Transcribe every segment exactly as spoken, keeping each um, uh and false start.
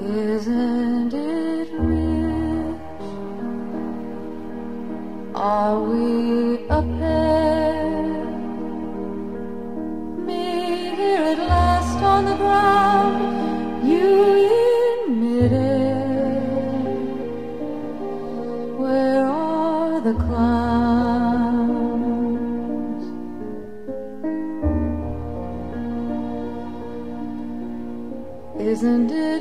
Isn't it rich? Are we a pair? Me here at last on the ground, you in midair. Where are the clowns? Isn't it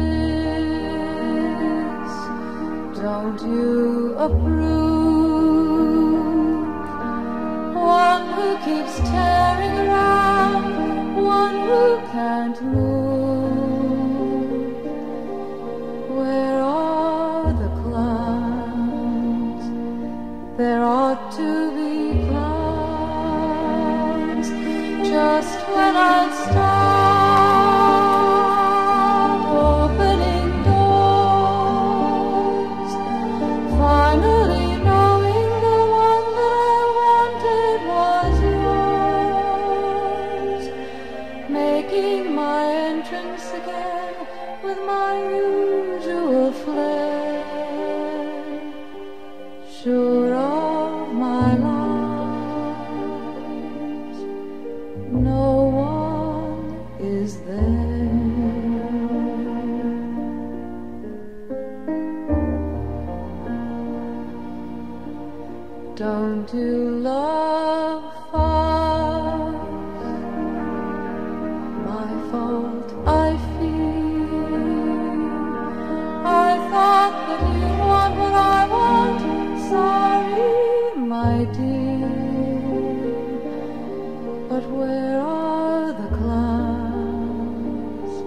bliss? Don't you approve? One who keeps tearing around, one who can't move. Where are the clowns? There ought to be clowns just when I'd start opening doors, finally knowing the one that I wanted was yours, making my entrance again with my usual flair, sure of my lies, no one is there. Don't you love fun? My fault, I feel. I thought that you want what I want. Sorry, my dear. But where are the clowns?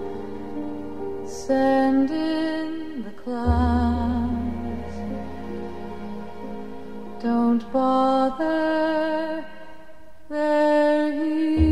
Send in the clowns. Don't bother, they're here.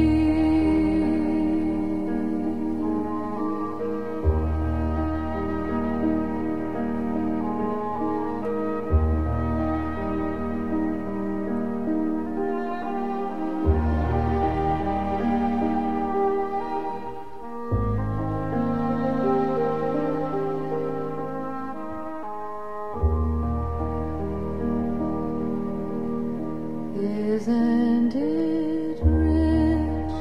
Isn't it rich?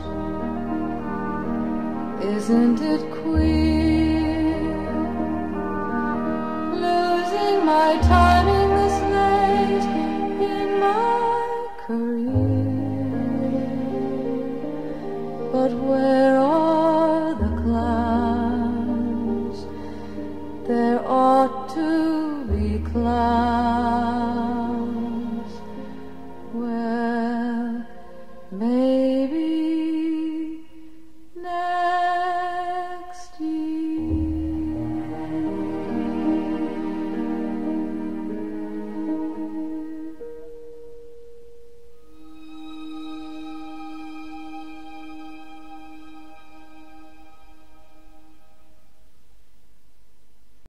Isn't it queer? Losing my timing this late in my career. But where are the clowns? There ought to be clowns